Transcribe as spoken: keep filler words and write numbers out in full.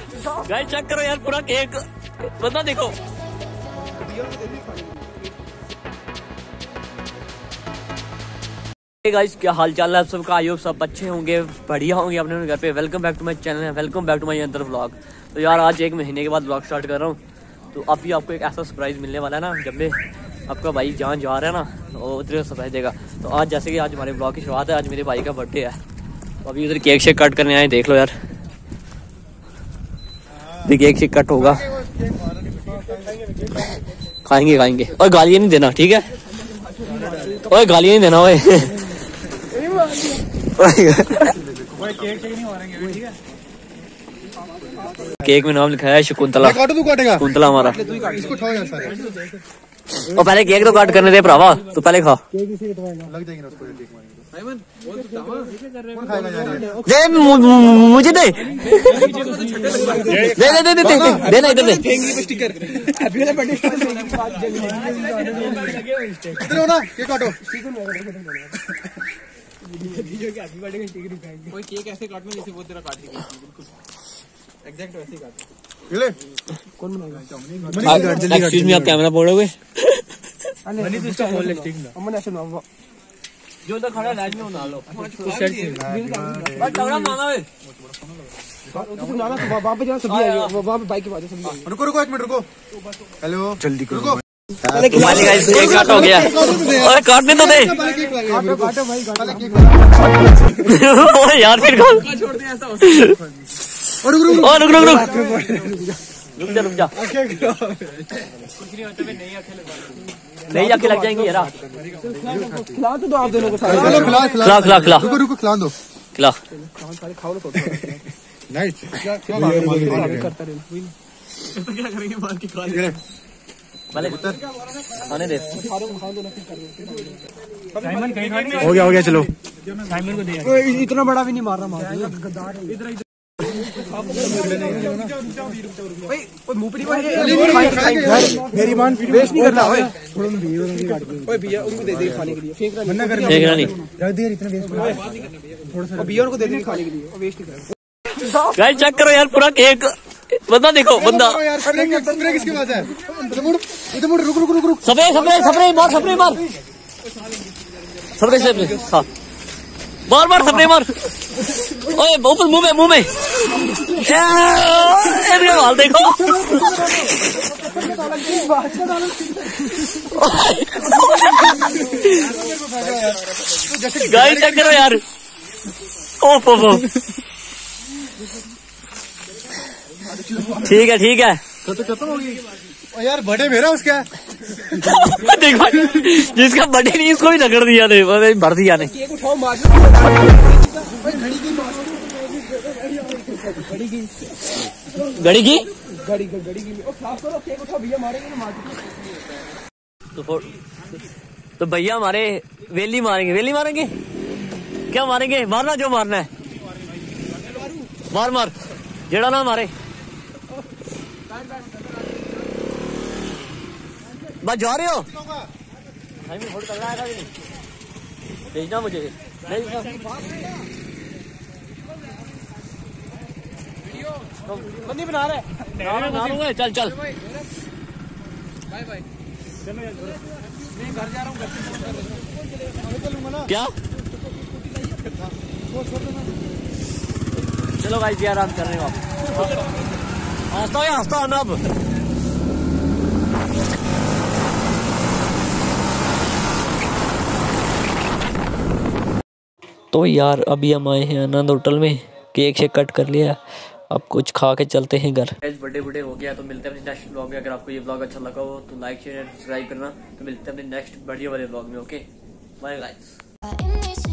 Guys check करो यार पूरा केक बंदा देखो। गाइस क्या हाल चाल है आप सबका, आई होप सब अच्छे होंगे, बढ़िया होंगे अपने अपने घर पे। Welcome back to my channel, welcome back to my अंदर व्लॉग। तो यार आज एक महीने के बाद व्लॉग स्टार्ट कर रहा हूँ। तो अभी आपको एक ऐसा सरप्राइज मिलने वाला है ना, जब भी आपका भाई जहाँ जा रहा है ना वो उधर सरप्राइज देगा। तो आज जैसे कि आज हमारे ब्लॉग की शुरुआत है, आज मेरे भाई का बर्थडे है। तो अभी उधर केक शेक कट करने आए, देख लो यार केक शेक कट होगा, खाएंगे खाएंगे। और गालियाँ नहीं देना ठीक है, और गालियाँ नहीं देना ओए। केक में नाम लिखा है शकुंतला। शकुंतला हमारा। और पहले केक तो काट करने दे भरावा, तो पहले खा। दे मुझे दे दे दे दे दे देना इधर दे। इधर ना केक काटो। कोई केक ऐसे काटना जैसे वो तेरा काट दिया, बिल्कुल एग्जैक्ट वैसे ही काट। ले कौन बनाएगा? एक्सक्यूज मी, आप कैमरा पकड़ोगे? मनी तो इसका फोन ले ठीक ना। अमन ऐसे ना जो तो खड़ा लाइट में बना लो। सेट से बस टवरा मांगा वे। तो नाला तो वहां पे जहां सब्जी है, वहां पे बाइक के पास सब्जी है। रुको रुको एक मिनट रुको। हेलो जल्दी करो। पहले गाइस केक काट हो गया। और काटने तो दे। काटो काटो भाई काटो। ओए यार फिर छोड़ दे ऐसा हो। रुक रुक रुक रुक रुक जा रुक जा। नहीं आंखें लग जाएंगी यार। खिला तो दो आप दोनों को। खिला खिला खिला खिला। रुको रुको खिला दो। खिला खाओ लो। नाइस। क्या करता रहे क्या करेंगे मार के खा ले। पहले आने दे। हो गया हो गया चलो। साइमन को दे। इतना बड़ा भी नहीं मार रहा मार। इधर इधर मुंह पे नहीं मेरी मान वेस्ट नहीं करना। ओए भैया उनको दे दे खाने के लिए। फेंक रहा फेंकना नहीं, रख दे इतना वेस्ट थोड़ा सा। भैया उनको दे दे खाने के लिए, वेस्ट नहीं करना। गाइस चेक करो यार पूरा केक बंदा देखो बंदा। स्प्रे किसके पास है? इधर मुड़ रुक रुक रुक रुक। स्प्रे स्प्रे स्प्रे मार स्प्रे मार स्प्रे स्प्रे हां मार मार स्प्रे मार। ओए ऊपर मुंह में मुंह में ये हाल देखो। गाइस चेक करो यार। ओफ ओफ ठीक है ठीक है। तो खत्म होगी यार। बर्थडे मेरा उसका देखो जिसका बर्थडे नहीं उसको भी रगड़ दिया ने, भर दिया ने। केक उठाओ मार। घड़ी की घड़ी की घड़ी घड़ी की और साफ करो। केक उठाओ भैया मारेंगे ना मार। तो तो भैया हमारे वेली मारेंगे। वेली मारेंगे क्या मारेंगे? मारना जो मारना है मार मार, जेड़ा ना मारे। बस जा रहे हो? भेजना मुझे बंदी बना रहे। चल चल बाय बाय। मैं घर जा रहा हूँ, क्या? चलो भाई जी आराम कर रहे हो आप। हंसता है हंसता है ना अब। तो यार अभी हम आए हैं आनंद होटल में, केक शेक कट कर लिया, अब कुछ खा के चलते हैं घर। बर्थडे बर्थडे हो गया तो मिलते हैं अपने नेक्स्ट ब्लॉग में। अगर आपको ये ब्लॉग अच्छा लगा हो तो लाइक शेयर एंड सब्सक्राइब करना। तो मिलते हैं अपने नेक्स्ट बढ़िया वाले ब्लॉग में। Okay bye guys.